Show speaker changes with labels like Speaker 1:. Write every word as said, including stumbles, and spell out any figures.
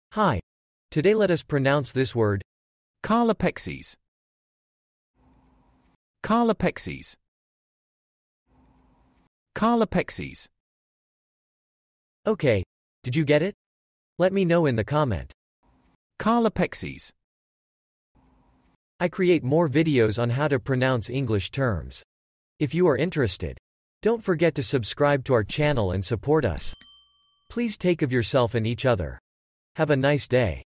Speaker 1: Hi. Today let us pronounce this word.
Speaker 2: Colopexies. Colopexies. Colopexies.
Speaker 1: Okay. Did you get it? Let me know in the comment.
Speaker 2: Colopexies.
Speaker 1: I create more videos on how to pronounce English terms. If you are interested, don't forget to subscribe to our channel and support us. Please take of yourself and each other. Have a nice day.